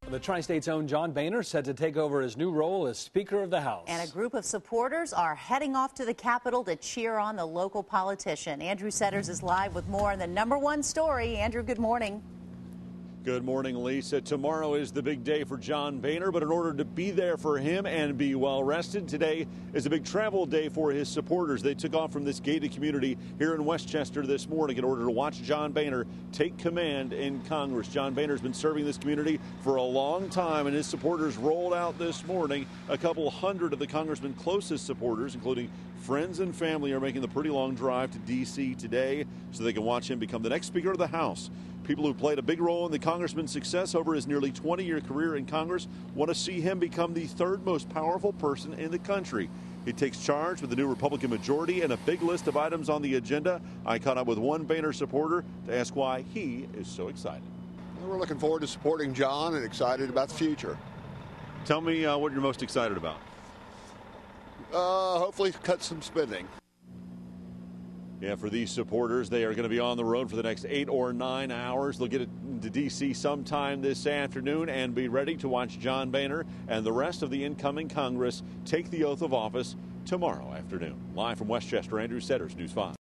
The Tri-State's own John Boehner set to take over his new role as Speaker of the House. And a group of supporters are heading off to the Capitol to cheer on the local politician. Andrew Setters is live with more on the #1 story. Andrew, good morning. Good morning, Lisa. Tomorrow is the big day for John Boehner, but in order to be there for him and be well rested, today is a big travel day for his supporters. They took off from this gated community here in Westchester this morning in order to watch John Boehner take command in Congress. John Boehner has been serving this community for a long time, and his supporters rolled out this morning. A couple hundred of the congressman's closest supporters, including friends and family, are making the pretty long drive to D.C. today so they can watch him become the next Speaker of the House. People who played a big role in the congressman's success over his nearly 20-year career in Congress want to see him become the third most powerful person in the country. He takes charge with the new Republican majority and a big list of items on the agenda. I caught up with one Boehner supporter to ask why he is so excited. We're looking forward to supporting John and excited about the future. Tell me what you're most excited about. Hopefully cut some spending. Yeah, for these supporters, they are going to be on the road for the next 8 or 9 hours. They'll get to D.C. sometime this afternoon and be ready to watch John Boehner and the rest of the incoming Congress take the oath of office tomorrow afternoon. Live from Westchester, Andrew Setters, News 5.